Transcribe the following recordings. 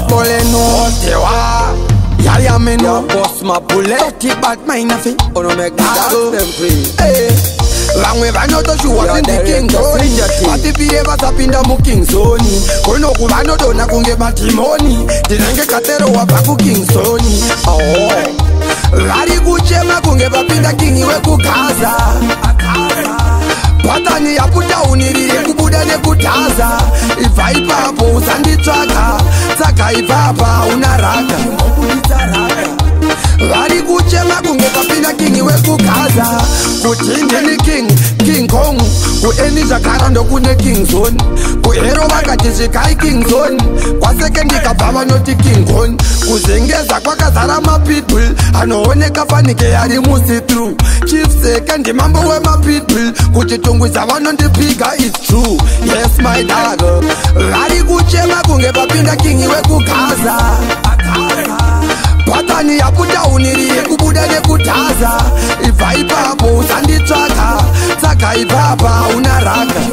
Poleno, Tewa. Yaya me no boss my bullet. Dirty bad mind of it. Oh no make them free. Hey. Long way I know that you was in the king zone. But if you ever tap in the king zone, kono kubano dona kunge matimoni. Dinenge katero wabaku king zone. Oh. Lari kuchema kunge papinda king iwe kukaza. Patani ya puta unirire kubuda ne kutaza. Ivaipa hapo usandi Tsaka ivapa unaraka. Lari kuchema kunge papinda king iwe kukaza. Kutindi ni King Kong. Kueni jakarando kune King Zone. Kuhero wakatizikai King Zone. Kwa sekendi kababa noti King Kong. Kuzengeza kwa kazara ma people. Anooneka fanike yari musi through. Chief sekendi mambo we ma people. Kuchitungwiza wanondipiga is true. Yes my dog. Lari kuchema kunge papinda king iwe kukaza. Patani ya puta uniriye kubuda ne kutaza. Ivaipa hapo usandi Tsaka ivapa unaraka.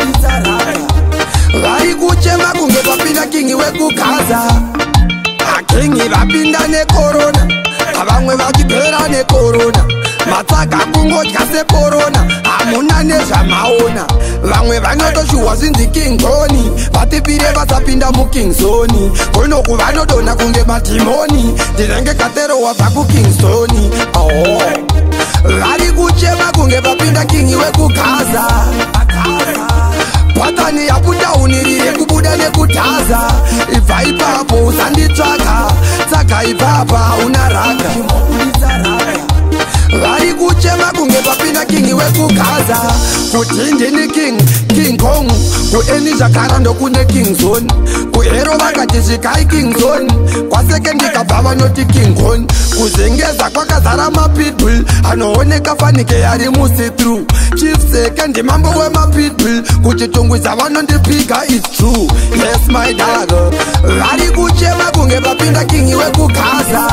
Lari kuchema kunge papinda king iwe kukaza. King ivapinda ne corona. Abangwe vakipera ne corona. Matsaka kungotka se corona. Amuna nezva maona. Vamwe vanotoshuwa zinzi king zone. Vatipire vasapinda mu king zone. Konoku vanodona kunge matimoni. Ndinenge katero wabva ku king zone. Oh. Lari kuchema kunge vapinda king iwe kukaza. Patani ya puta unirire kubuda ne kutaza. Ivaipa hapo usandi Tsaka ivapa unaraka. Lari kuchema kunge papinda king iwe kukaza. Kutindi ni King Kong. Kueni jakarando kune King Zone. Kuhero wakatizikai King Zone. Kwa sekendi kababa noti King Kong. Kuzengeza kwa kazara ma people. Anooneka fanike yari musi through. Chief sekendi mambo we ma people. Kuchitungwiza wanondipiga is true. Yes my dog. Lari kuchema kunge papinda king iwe kukaza.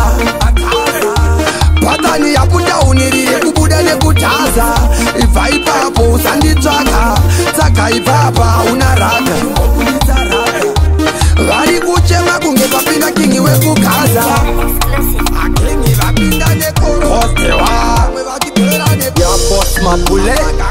Patani ya puta unirire kubuda ne kutaza. Ivaipa hapo usandi Tsaka ivapa unaraka. Lari kuchema kunge papinda king iwe kukaza. King ivapinda ne koro. Ostewa. Ya boss my bullet.